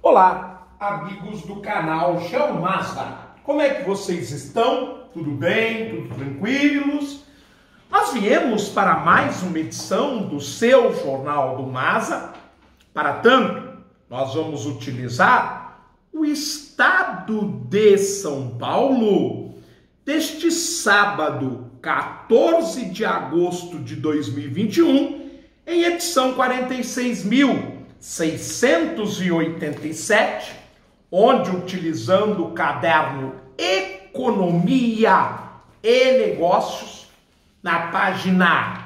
Olá, amigos do canal Geomazda. Como é que vocês estão? Tudo bem? Tudo tranquilos? Nós viemos para mais uma edição do seu Jornal do Mazda. Para tanto, nós vamos utilizar o estado de São Paulo deste sábado, 14 de agosto de 2021, em edição 46.687, onde, utilizando o caderno Economia e Negócios, na página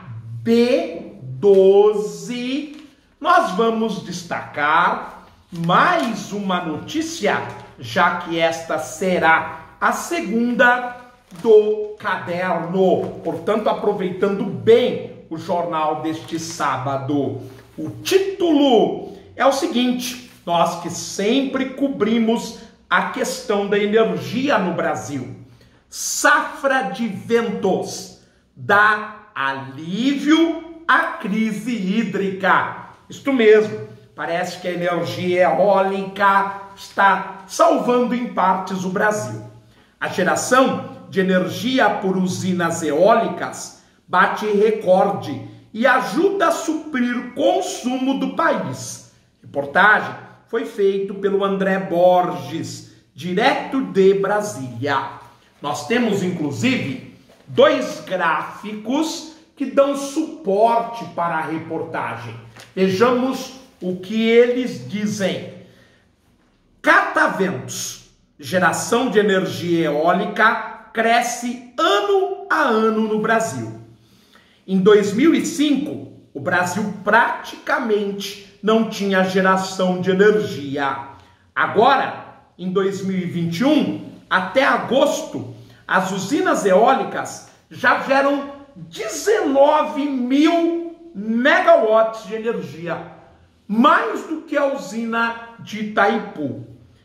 B12, nós vamos destacar mais uma notícia, já que esta será a segunda do caderno. Portanto, aproveitando bem o jornal deste sábado. O título é o seguinte: nós que sempre cobrimos a questão da energia no Brasil. Safra de ventos dá alívio à crise hídrica. Isto mesmo, parece que a energia eólica está salvando em partes o Brasil. A geração de energia por usinas eólicas bate recorde e ajuda a suprir o consumo do país. Reportagem foi feita pelo André Borges, direto de Brasília. Nós temos, inclusive, dois gráficos que dão suporte para a reportagem. Vejamos o que eles dizem. Cataventos, geração de energia eólica, cresce ano a ano no Brasil. Em 2005, o Brasil praticamente não tinha geração de energia. Agora, em 2021, até agosto, as usinas eólicas já geram 19 mil megawatts de energia, mais do que a usina de Itaipu.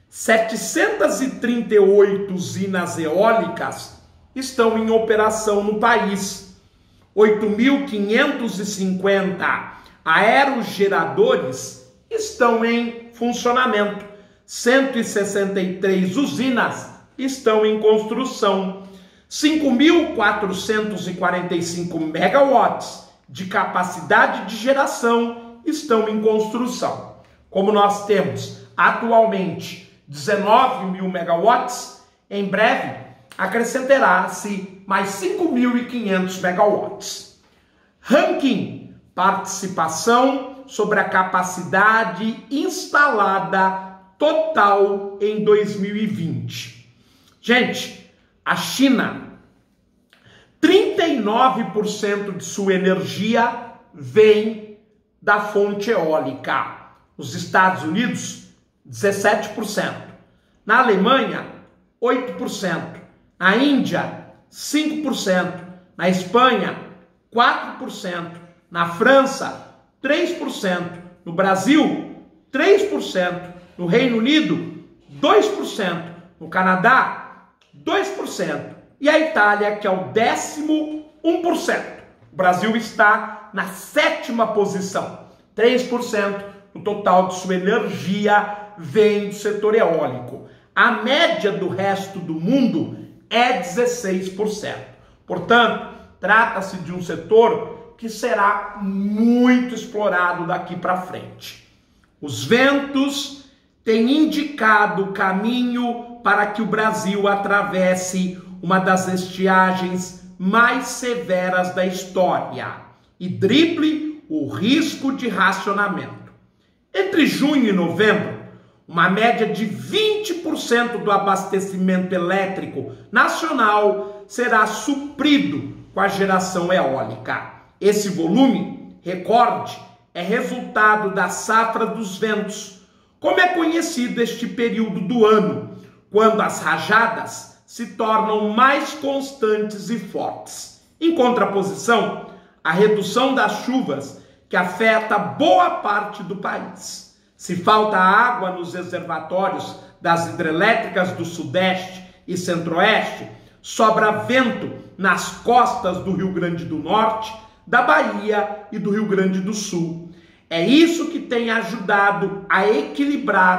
738 usinas eólicas estão em operação no país. 8.550 aerogeradores estão em funcionamento. 163 usinas estão em construção. 5.445 megawatts de capacidade de geração estão em construção. Como nós temos atualmente 19 mil megawatts, em breve acrescentará-se mais 5.500 megawatts. Ranking: participação sobre a capacidade instalada total em 2020. Gente, a China, 39% de sua energia vem da fonte eólica. Os Estados Unidos, 17%. Na Alemanha, 8%. Na Índia, 5%. Na Espanha, 4%. Na França, 3%. No Brasil, 3%. No Reino Unido, 2%. No Canadá, 2%. E a Itália, que é o 11%. O Brasil está na 7ª posição. 3% no total de sua energia vem do setor eólico. A média do resto do mundo é 16%. Portanto, trata-se de um setor que será muito explorado daqui para frente. Os ventos têm indicado o caminho para que o Brasil atravesse uma das estiagens mais severas da história e drible o risco de racionamento. Entre junho e novembro, uma média de 20% do abastecimento elétrico nacional será suprido com a geração eólica. Esse volume, recorde, é resultado da safra dos ventos, como é conhecido este período do ano, quando as rajadas se tornam mais constantes e fortes. Em contraposição, a redução das chuvas que afeta boa parte do país. Se falta água nos reservatórios das hidrelétricas do Sudeste e Centro-Oeste, sobra vento nas costas do Rio Grande do Norte, da Bahia e do Rio Grande do Sul. É isso que tem ajudado a equilibrar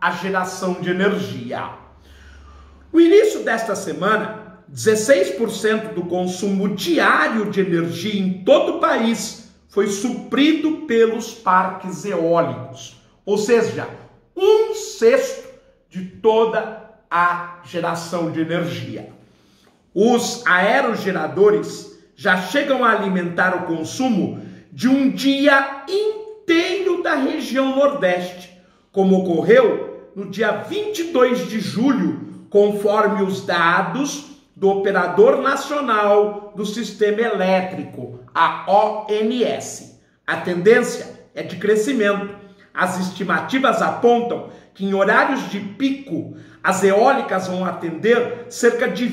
a geração de energia. No início desta semana, 16% do consumo diário de energia em todo o país foi suprido pelos parques eólicos, ou seja, 1/6 de toda a geração de energia. Os aerogeradores já chegam a alimentar o consumo de um dia inteiro da região Nordeste, como ocorreu no dia 22 de julho, conforme os dados do Operador Nacional do Sistema Elétrico, a ONS. A tendência é de crescimento. As estimativas apontam que em horários de pico, as eólicas vão atender cerca de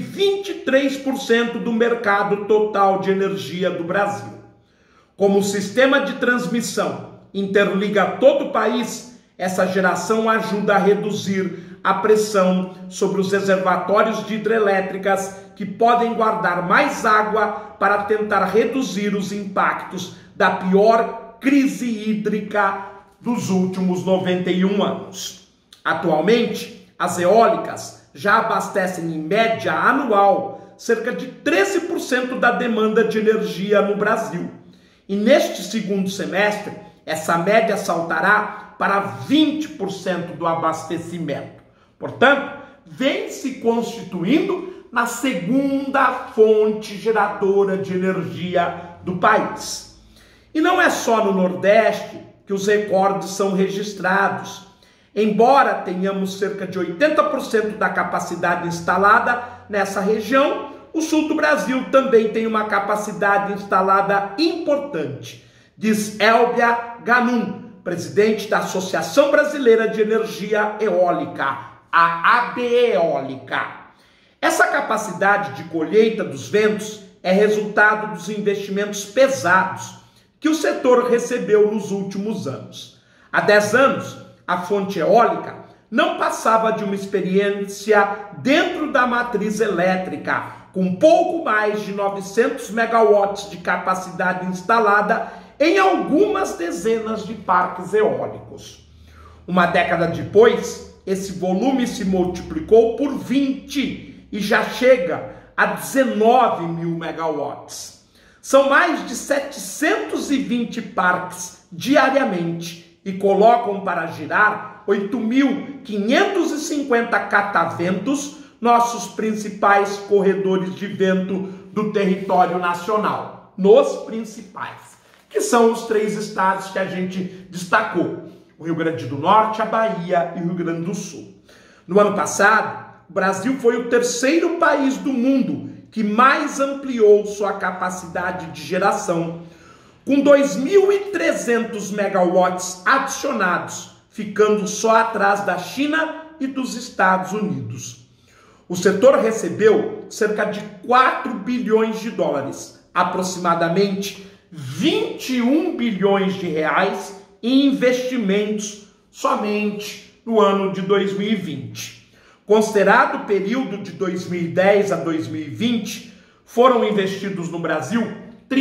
23% do mercado total de energia do Brasil. Como o sistema de transmissão interliga todo o país, essa geração ajuda a reduzir a pressão sobre os reservatórios de hidrelétricas que podem guardar mais água para tentar reduzir os impactos da pior crise hídrica dos últimos 91 anos. Atualmente, as eólicas já abastecem em média anual cerca de 13% da demanda de energia no Brasil. E neste segundo semestre, essa média saltará para 20% do abastecimento. Portanto, vem se constituindo na segunda fonte geradora de energia do país. E não é só no Nordeste que os recordes são registrados. Embora tenhamos cerca de 80% da capacidade instalada nessa região, o sul do Brasil também tem uma capacidade instalada importante, diz Elbia Ganum, presidente da Associação Brasileira de Energia Eólica, a ABEólica. Essa capacidade de colheita dos ventos é resultado dos investimentos pesados que o setor recebeu nos últimos anos. Há 10 anos, a fonte eólica não passava de uma experiência dentro da matriz elétrica, com pouco mais de 900 megawatts de capacidade instalada em algumas dezenas de parques eólicos. Uma década depois, esse volume se multiplicou por 20 e já chega a 19 mil megawatts. São mais de 720 parques diariamente e colocam para girar 8.550 cataventos, nossos principais corredores de vento do território nacional, nos principais, que são os 3 estados que a gente destacou: o Rio Grande do Norte, a Bahia e o Rio Grande do Sul. No ano passado, o Brasil foi o 3º país do mundo que mais ampliou sua capacidade de geração, com 2.300 megawatts adicionados, ficando só atrás da China e dos Estados Unidos. O setor recebeu cerca de 4 bilhões de dólares, aproximadamente 21 bilhões de reais em investimentos somente no ano de 2020. Considerado o período de 2010 a 2020, foram investidos no Brasil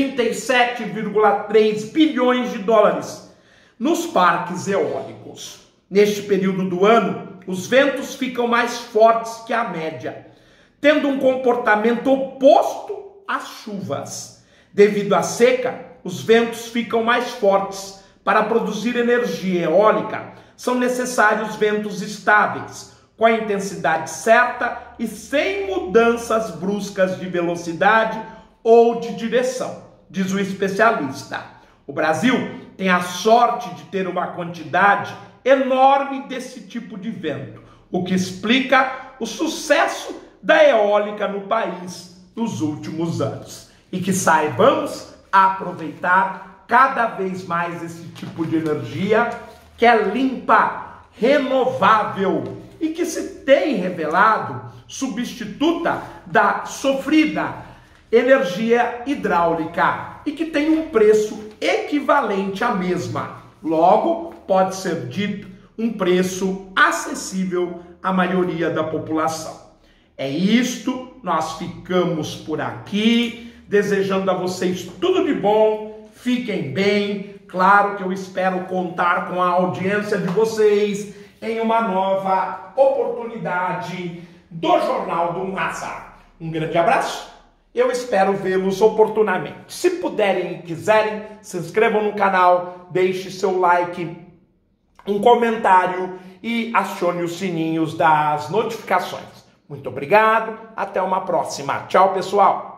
37,3 bilhões de dólares nos parques eólicos. Neste período do ano, os ventos ficam mais fortes que a média, tendo um comportamento oposto às chuvas. Devido à seca, os ventos ficam mais fortes. Para produzir energia eólica, são necessários ventos estáveis, com a intensidade certa e sem mudanças bruscas de velocidade ou de direção, diz o especialista. O Brasil tem a sorte de ter uma quantidade enorme desse tipo de vento, o que explica o sucesso da eólica no país nos últimos anos. E que saibamos aproveitar cada vez mais esse tipo de energia que é limpa, renovável e que se tem revelado substituta da sofrida energia hidráulica e que tem um preço equivalente à mesma. Logo, pode ser dito um preço acessível à maioria da população. É isto, nós ficamos por aqui, desejando a vocês tudo de bom, fiquem bem. Claro que eu espero contar com a audiência de vocês em uma nova oportunidade do Jornal do Mazar. Um grande abraço, eu espero vê-los oportunamente. Se puderem e quiserem, se inscrevam no canal, deixe seu like, um comentário e acione os sininhos das notificações. Muito obrigado, até uma próxima. Tchau, pessoal!